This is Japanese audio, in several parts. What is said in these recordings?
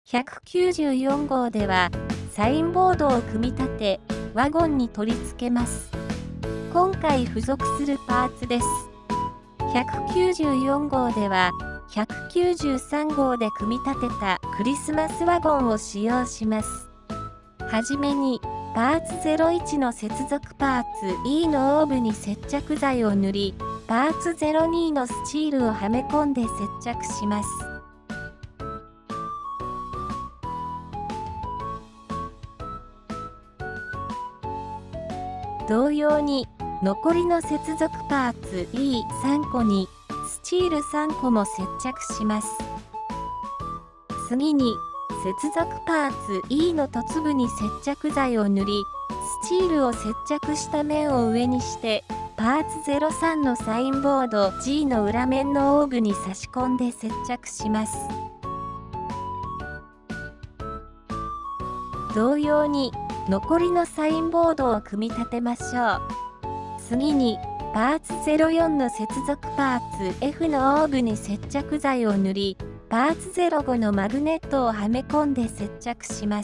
194号では、サインボードを組み立て、ワゴンに取り付けます。今回付属するパーツです。194号では、193号で組み立てたクリスマスワゴンを使用します。はじめに、パーツ01の接続パーツ E のオーブに接着剤を塗り、パーツ02のスチールをはめ込んで接着します。同様に、残りの接続パーツ E3 個に、スチール3個も接着します。次に、接続パーツ E の凸部に接着剤を塗り、スチールを接着した面を上にして、パーツ03のサインボード G の裏面のオーブに差し込んで接着します。同様に、残りのサインボードを組み立てましょう。次に、パーツ04の接続パーツ F のオーブに接着剤を塗り、パーツ05のマグネットをはめ込んで接着します。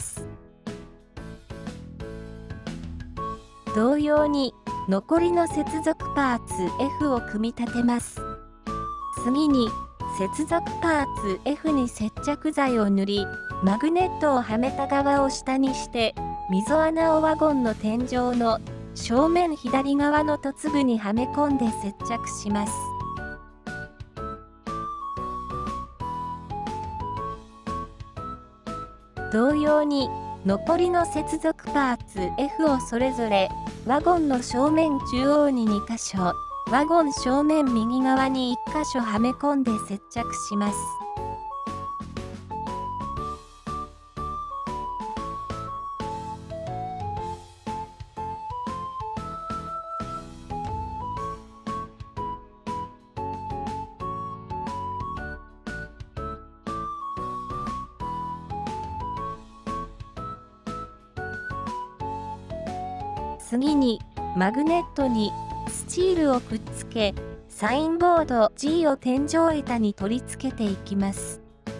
同様に、残りの接続パーツ F を組み立てます。次に、接続パーツ F に接着剤を塗り、マグネットをはめた側を下にして、溝穴をワゴンの天井の正面左側の凸部にはめ込んで接着します。同様に、残りの接続パーツ F をそれぞれ、ワゴンの正面中央に2箇所、ワゴン正面右側に1箇所はめ込んで接着します。次に、マグネットにスチールをくっつけ、サインボード G を天井板に取り付けていきます。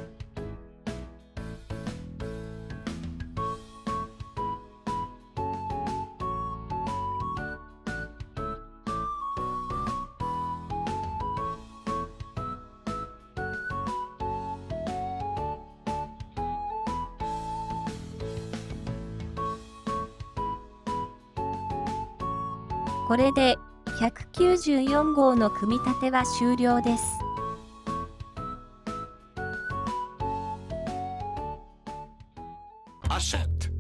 これで194号の組み立ては終了です。 アシェット